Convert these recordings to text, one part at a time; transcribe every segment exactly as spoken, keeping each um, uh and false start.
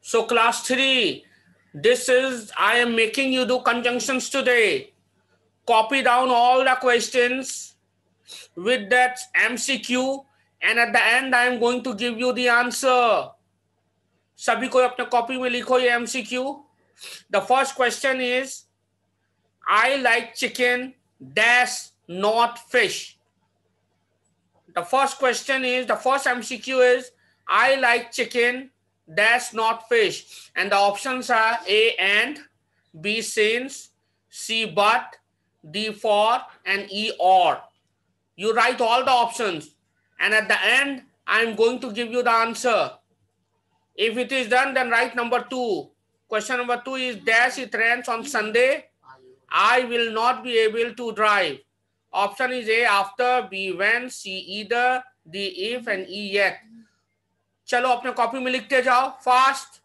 So class three, this is, I am making you do conjunctions today. Copy down all the questions with that M C Q and at the end I am going to give you the answer. सभी को अपने copy में लिखो ये M C Q. The first question is, I like chicken dash not fish. The first question is, the first M C Q is, I like chicken dash not fish. And the options are A and, B since, C but, D for, and E or. You write all the options and at the end I am going to give you the answer. If it is done, then write number two. Question number two is, dash it rains on Sunday, I will not be able to drive. Option is A after, B when, C either, D if and E yet. चलो अपने copy में लिखते जाओ fast.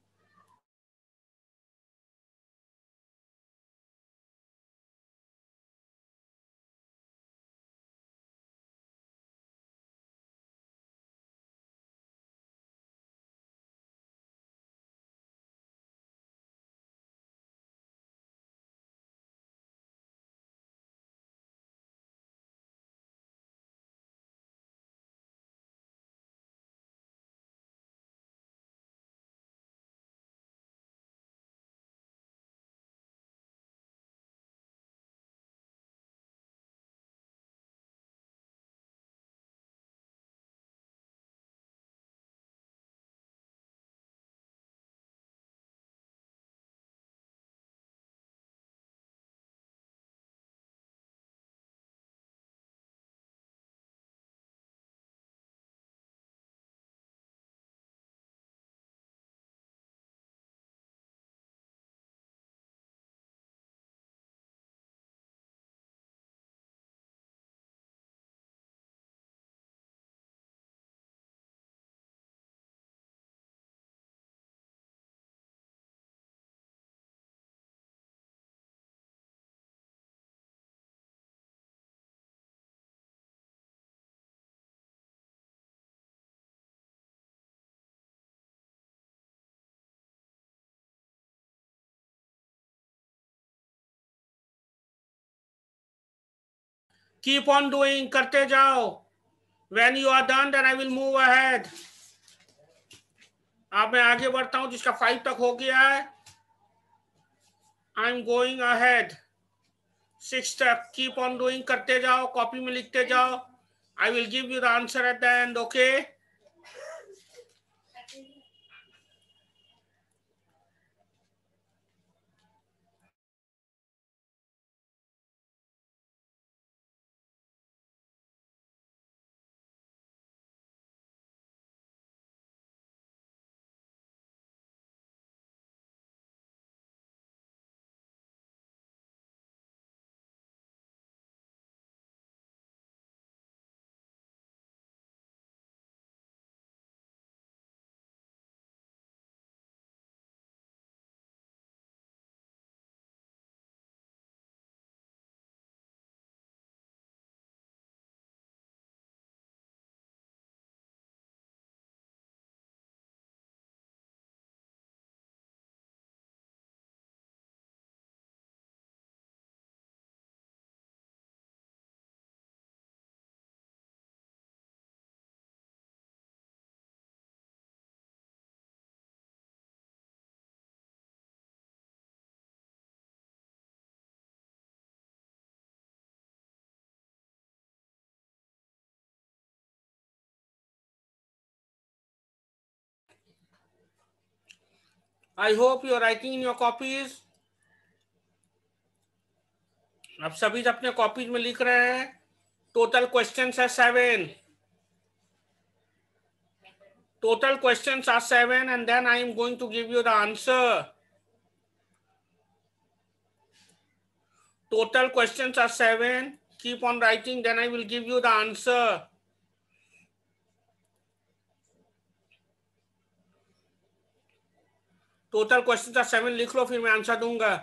Keep on doing, करते जाओ. When you are done, then I will move ahead. अब मैं आगे बढ़ता हूं जिसका फाइव तक हो गया है. I am going ahead. Six step. Keep on doing, करते जाओ, कॉपी में लिखते जाओ. I will give you the answer at the end, okay? I hope you are writing in your copies. अब सभी अपने कॉपीज में लिख रहे हैं. टोटल क्वेश्चंस है seven. Total questions are seven and then I am going to give you the answer. Total questions are seven. Keep on writing, then I will give you the answer. Total questions are seven. लिख लो, फिर मैं answer दूंगा.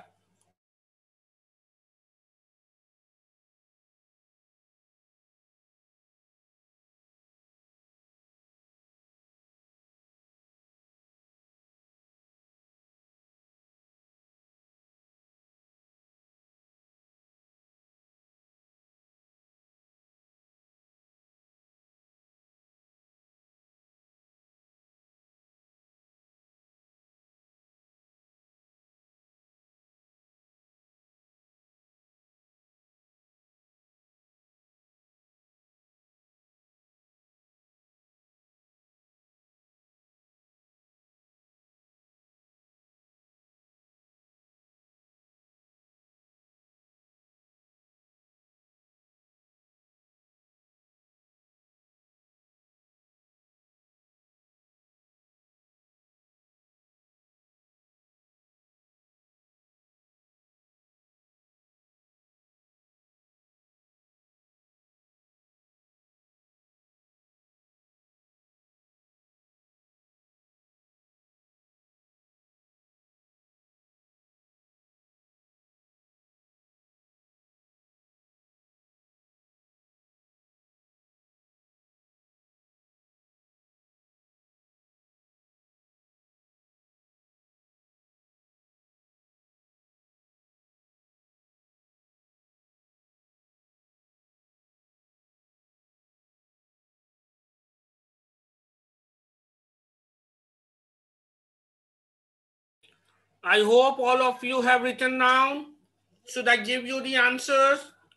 I hope all of you have written down. Should I give you the answers?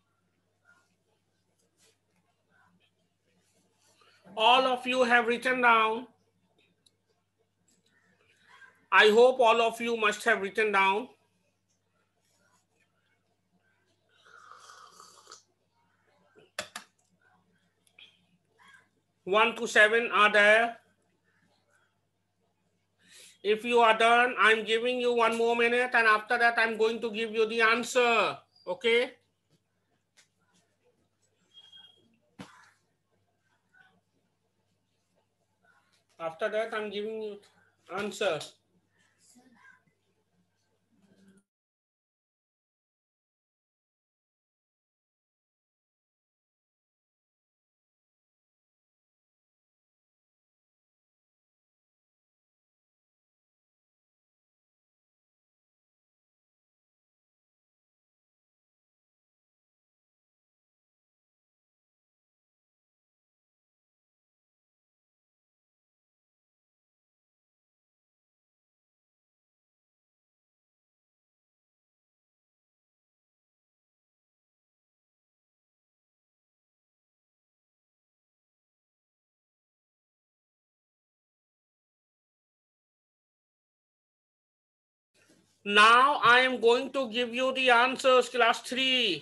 All of you have written down. I hope all of you must have written down. One to seven are there. If you are done, I'm giving you one more minute, and after that, I'm going to give you the answer. Okay? After that, I'm giving you answer. Now I am going to give you the answers, class three.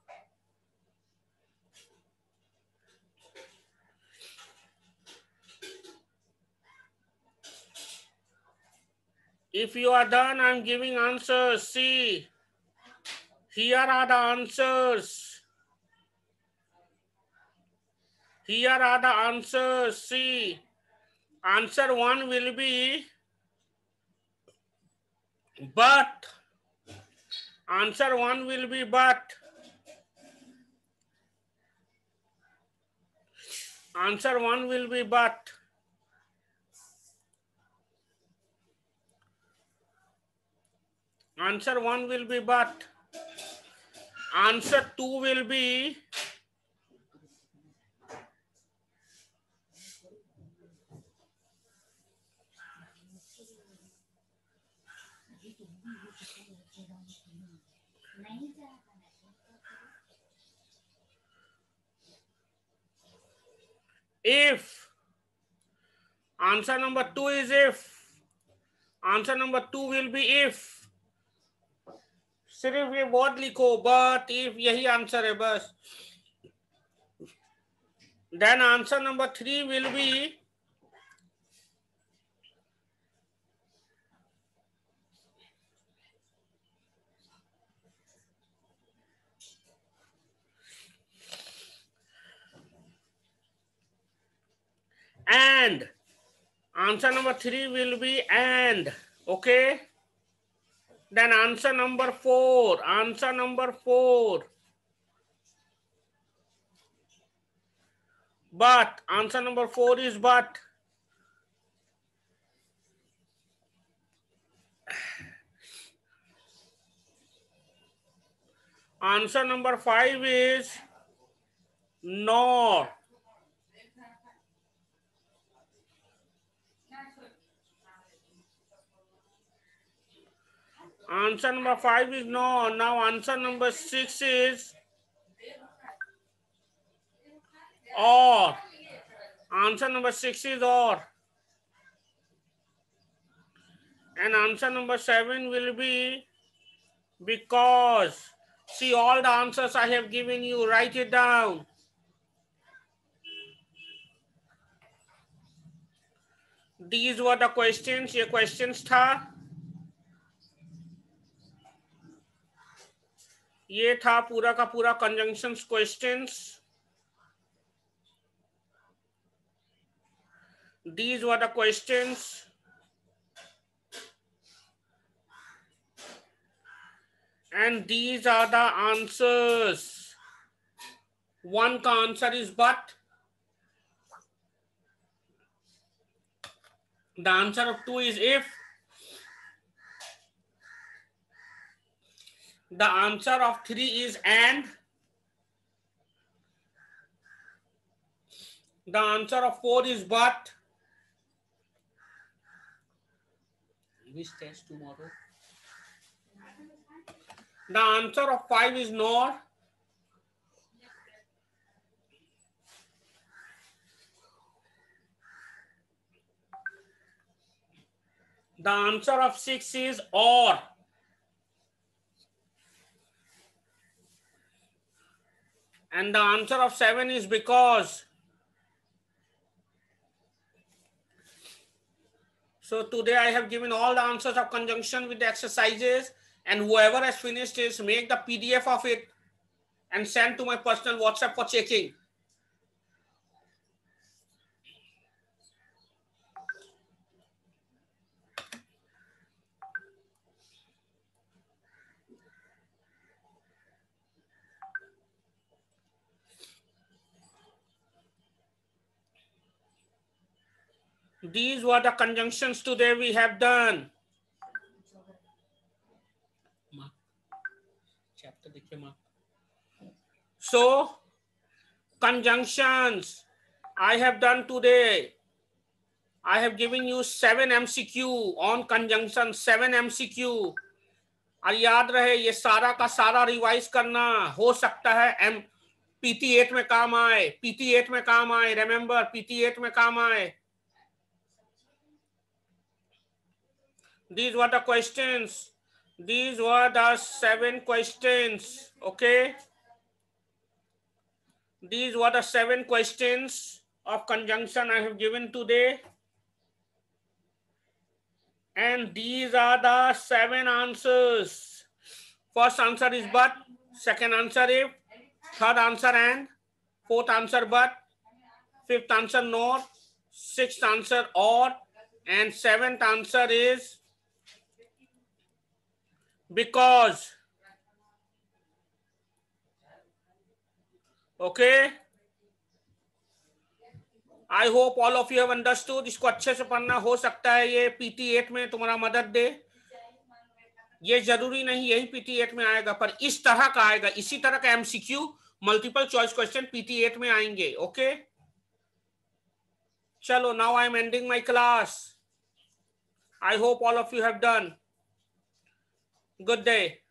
If you are done, I'm giving answers. See, here are the answers. Here are the answers. See, answer one will be but. Answer one will be but. Answer one will be but. Answer one will be but. Answer two will be if. Answer number two is if. Answer number two will be if. सिर्फ ये word लिखो but if, यही answer है बस. Then answer number three will be and. Answer number three will be and. Okay. Then answer number four. Answer number four. But. Answer number four is but. Answer number five is nor. Answer number five is no. Now answer number six is or. Answer number six is or. And answer number seven will be because. See all the answers I have given you. Write it down. These were the questions. ये questions था. ये था पूरा का पूरा conjunctions questions. These were the questions. And these are the answers. One का answer is but. The answer of two is if. The answer of three is and. The answer of four is but. Which test tomorrow? The answer of five is nor. The answer of six is or. And the answer of seven is because. So today I have given all the answers of conjunction with the exercises, and whoever has finished is make the P D F of it and send to my personal WhatsApp for checking. These were the conjunctions today we have done. So, conjunctions I have done today. I have given you seven M C Q on conjunction, seven M C Q. और याद रहे ये सारा का सारा revise करना, हो सकता है एम पीटी एट में काम आए, पीटी एट में काम आए, रिमेंबर पीटी एट में काम आए. These were the questions. These were the seven questions. Okay. These were the seven questions of conjunction I have given today. And these are the seven answers. First answer is but, second answer if, third answer and, fourth answer but, fifth answer nor, sixth answer or, and seventh answer is because. Okay. I hope all of you have understood. इसको अच्छे से पढ़ना, हो सकता है ये PT eight में तुम्हारा मदद दे. ये जरूरी नहीं यही पीटी एट में आएगा, पर इस तरह का आएगा, इसी तरह का MCQ multiple choice question PT eight में आएंगे. ओके, चलो, now I am ending my class. I hope all of you have done. Good day.